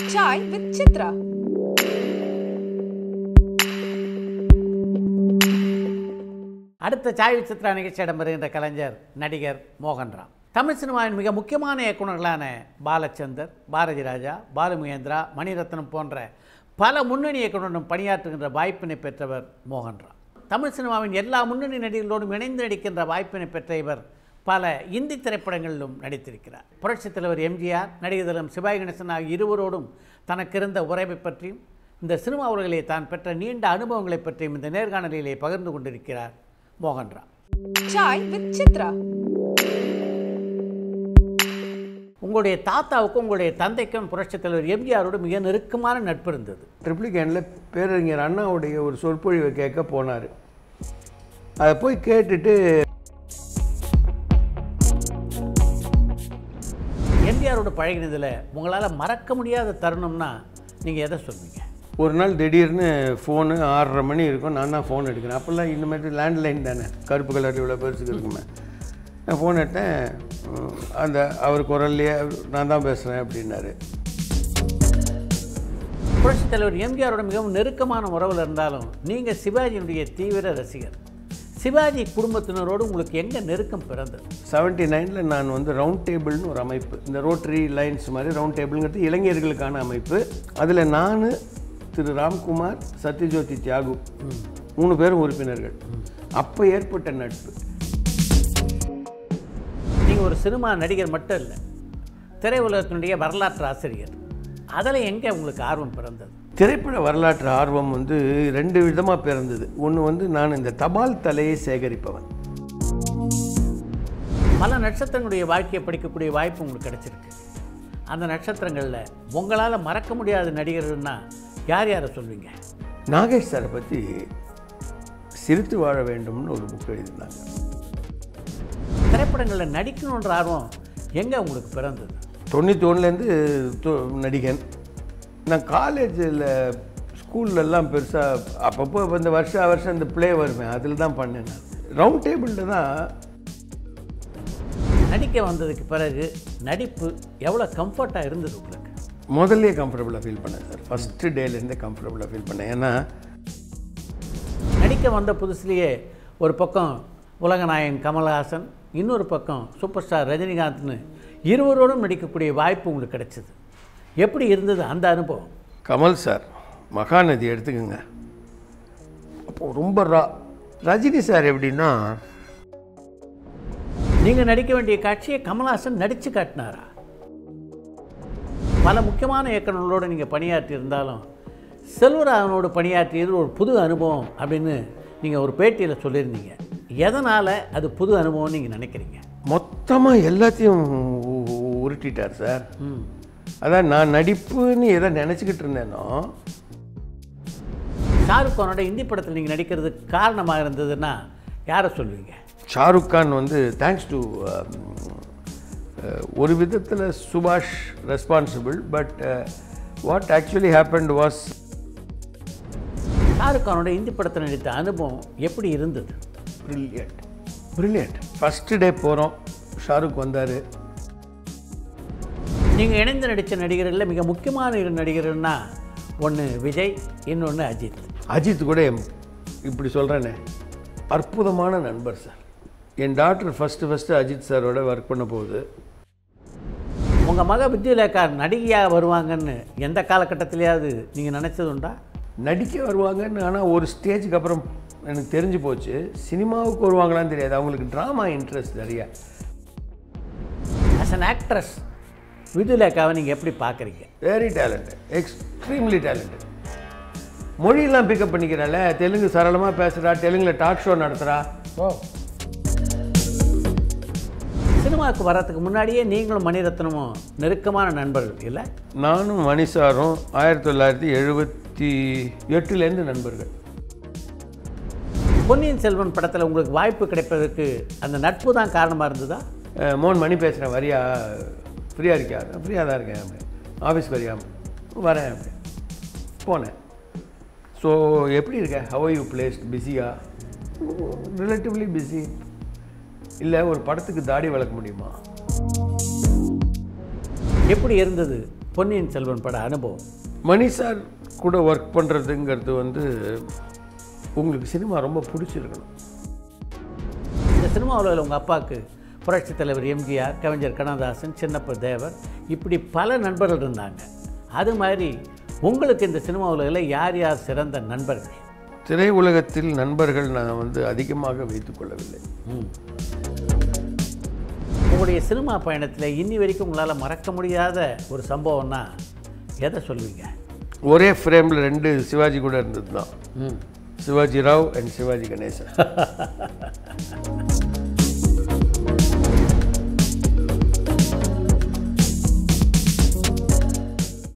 Chai with Chithra. அடுத்த Sai with Chitra நிகழ்ச்சியிடம் வருகின்ற கலைஞர் நடிகர் மோகன் ராம். தமிழ் சினிமாவின் மிக முக்கியமான இயக்குநர்களான பாலச்சந்தர், பாரதி ராஜா, பாலுமகேந்திரா, மணிரத்னம் போன்ற பல முன்னணி இயக்குநருடன் பணியாற்றுகின்ற வாய்ப்பினை பெற்றவர் மோகன் ராம். தமிழ் சினிமாவின் எல்லா முன்னணி நடிகர்களோடும் இணைந்து நடிக்கின்ற வாய்ப்பினை பெற்ற இவர் பல இந்தி திரைப்படங்களிலும் நடித்திருக்கிறார். புரட்சித் தலைவர் எம்ஜிஆர், நடிகர் திலகம் சிவாஜி கணேசன் ஆகிய இருவரோடும் தனக்கு இருந்த உறவை பற்றியும் இந்த சினிமா உலகிலே தான் பெற்ற நீண்ட அனுபவங்களை பற்றியும் இந்த நேர்காணலிலே பகிர்ந்து கொண்டிருக்கிறார் மோகன் ராம். Chai with Chithra. உங்களுடைய தாத்தாவுக்கும் உங்களுடைய தந்தைக்கும் புரட்சித் தலைவர் எம்ஜிஆரோடு மிக நெருக்கமான நட்பு இருந்தது. ட்ரிப்ளிகேனில் பேரறிஞர் அண்ணாவுடைய ஒரு சொற்பொழிவை கேட்க போனார். அதை போய் கேட்டுட்டு எம்ஜிஆரோடு பழகினதில் உங்களால் மறக்க முடியாத தருணம்னா நீங்கள் எதை சொல்வீங்க? ஒரு நாள் திடீர்னு ஃபோனு 6:30 மணி இருக்கும், நான் தான் ஃபோன் எடுக்கிறேன். அப்போல்லாம் இனிமேட்டு லேண்ட்லைன் தானே, கருப்பு கலர் இவ்வளோ பெருசுக்கு இருக்குமே. நான் ஃபோன் எடுத்தேன், அந்த அவர் குரல்லையே நான் தான் பேசுகிறேன் அப்படின்னாரு. புரட்சித் தலைவர் எம்ஜிஆரோட மிகவும் நெருக்கமான உறவில் இருந்தாலும் நீங்கள் சிவாஜியினுடைய தீவிர ரசிகர். சிவாஜி குடும்பத்தினரோடு உங்களுக்கு எங்கே நெருக்கம் பிறந்தது? 79 நான் வந்து ரவுண்ட் டேபிள்னு ஒரு அமைப்பு, இந்த ரோட்டரி லைன்ஸ் மாதிரி ரவுண்ட் டேபிள்ங்கிறது இளைஞர்களுக்கான அமைப்பு. அதில் நான், திரு ராம்குமார், சத்யஜோதி தியாகு 3 பேரும் உறுப்பினர்கள். அப்போ ஏற்பட்ட நட்பு. நீங்கள் ஒரு சினிமா நடிகர் மட்டும் இல்லை, திரையுலகத்தினுடைய வரலாற்று ஆசிரியர். அதில் எங்கே உங்களுக்கு ஆர்வம் பிறந்தது? திரைப்பட வரலாற்று ஆர்வம் வந்து 2 விதமாக பிறந்தது. ஒன்று வந்து நான் இந்த தபால் தலையை சேகரிப்பவன். பல நட்சத்திரங்களுடைய வாழ்க்கையை படிக்கக்கூடிய வாய்ப்பு உங்களுக்கு கிடைச்சிருக்கு. அந்த நட்சத்திரங்களில் உங்களால் மறக்க முடியாத நடிகர்கள்னா யார் யாரை சொல்வீங்க? நாகேஷ் சாரை பற்றி சிரித்து வாழ வேண்டும்னு ஒரு புக் எழுதியிருந்தாங்க. திரைப்படங்களில் நடிக்கணுன்ற ஆர்வம் எங்கே உங்களுக்கு பிறந்தது? 91லேருந்து நடிகன். நான் காலேஜில் ஸ்கூல்லலாம் பெருசாக அப்பப்போ இந்த வருஷம் இந்த ப்ளே வருவேன், அதில் தான் பண்ணேன். நான் ரவுண்ட் டேபிளில் தான் நடிக்க வந்ததுக்கு பிறகு நடிப்பு எவ்வளோ கம்ஃபர்ட்டாக இருந்தது உங்களுக்கு? முதல்ல கம்ஃபர்டபுளாக ஃபீல் பண்ணேன் சார். ஃபஸ்ட்டு டேலேருந்தே கம்ஃபர்டபுளாக ஃபீல் பண்ணேன். ஏன்னா நடிக்க வந்த புதுசுலேயே ஒரு பக்கம் உலகநாயகன் கமல்ஹாசன், இன்னொரு பக்கம் சூப்பர் ஸ்டார் ரஜினிகாந்த்னு இருவரோடும் நடிக்கக்கூடிய வாய்ப்பு உங்களுக்கு கிடைச்சிது. எப்படி இருந்தது அந்த அனுபவம்? கமல் சார் மகாநதி எடுத்துக்கோங்க, அப்போது ரொம்ப ரஜினி சார் எப்படின்னா, நீங்கள் நடிக்க வேண்டிய காட்சியை கமல்ஹாசன் நடித்து காட்டினாரா? பல முக்கியமான இயக்குநர்களோடு நீங்கள் பணியாற்றி இருந்தாலும் செல்வராகவனோடு பணியாற்றியது ஒரு புது அனுபவம் அப்படின்னு நீங்கள் ஒரு பேட்டியில் சொல்லியிருந்தீங்க. எதனால் அது புது அனுபவம்னு நீங்கள் நினைக்கிறீங்க? மொத்தமாக எல்லாத்தையும் உருட்டிட்டார் சார். அதான் நான் நடிப்புன்னு எதை நினச்சிக்கிட்டு இருந்தேனோ. ஷாருக் கானோட இந்தி படத்தில் நீங்கள் நடிக்கிறதுக்கு காரணமாக இருந்ததுன்னா யாரை சொல்லுவீங்க? ஷாருக் கான் வந்து தேங்க்ஸ் டு ஒரு விதத்தில் சுபாஷ் responsible. But what actually happened was, Shahrukh கானோட இந்தி படத்தில் நடித்த அனுபவம் எப்படி இருந்தது? பிரில்லியன்ட். ஃபஸ்ட்டு டே போகிறோம், ஷாருக் வந்தார். நீங்கள் இணைந்து நடித்த நடிகர்களில் மிக முக்கியமான 2 நடிகர்கள்னா ஒன்று விஜய், இன்னொன்று அஜித். அஜித் கூட இப்படி சொல்கிறேனே, அற்புதமான நண்பர் சார். என் டாக்டர் ஃபஸ்ட்டு அஜித் சாரோட ஒர்க் பண்ண போகுது. உங்கள் மக வித்யுலேகா நடிகையாக வருவாங்கன்னு எந்த காலகட்டத்திலேயாவது நீங்கள் நினச்சது உண்டா? நடிக்க வருவாங்கன்னு, ஆனால் ஒரு ஸ்டேஜுக்கு அப்புறம் எனக்கு தெரிஞ்சு போச்சு. சினிமாவுக்கு வருவாங்களான்னு தெரியாது, அவங்களுக்கு ட்ராமா இன்ட்ரெஸ்ட் நிறையா. ஆஸ் அன் ஆக்ட்ரஸ் வித்யுலேகாவை நீங்கள் எப்படி பார்க்குறீங்க? Very talented, extremely talented. மொழியெல்லாம் பிக்கப் பண்ணிக்கிறாள். தெலுங்கு சரளமாக பேசுகிறா, தெலுங்கில் டாக் ஷோ நடத்துகிறா. சினிமாவுக்கு வர்றதுக்கு முன்னாடியே நீங்களும் மணிரத்னமும் நெருக்கமான நண்பர்கள் இல்லை? நானும் மணிசாரும் 1978லேருந்து நண்பர்கள். பொன்னியின் செல்வன் படத்தில் உங்களுக்கு வாய்ப்பு கிடைப்பதற்கு அந்த நட்பு தான் காரணமாக இருந்ததா? மோகன் மணி பேசுகிறேன், வரியா, ஃப்ரீயாக இருக்கியா? ஃப்ரீயாக தான் இருக்கேன் அப்படி. ஆஃபீஸ் வரியா? வரேன் அப்படி. போனேன். ஸோ எப்படி இருக்க? How are you placed? பிஸியா? Relatively busy. இல்லை ஒரு படத்துக்கு தாடி வளர்க்க முடியுமா? எப்படி இருந்தது பொன்னியின் செல்வன் பட அனுபவம். மணி சார் கூட ஒர்க் பண்ணுறதுங்கிறது வந்து உங்களுக்கு சினிமா ரொம்ப பிடிச்சிருக்கணும். இந்த சினிமா உலகில் உங்கள் அப்பாவுக்கு புரட்சித் தலைவர் எம்ஜிஆர், கவிஞர் கண்ணதாசன், சின்னப்ப தேவர், இப்படி பல நண்பர்கள் இருந்தாங்க. அது மாதிரி உங்களுக்கு இந்த சினிமா உலகில் யார் யார் சிறந்த நண்பர்கள்? திரை உலகத்தில் நண்பர்கள் நான் வந்து அதிகமாக வைத்துக்கொள்ளவில்லை. உங்களுடைய சினிமா பயணத்தில் இன்னி வரைக்கும் உங்களால் மறக்க முடியாத ஒரு சம்பவம்னா எதை சொல்லுவீங்க? ஒரே ஃப்ரேமில் 2 சிவாஜி கூட இருந்தது தான். சிவாஜி ராவ் அண்ட் சிவாஜி கணேசன்.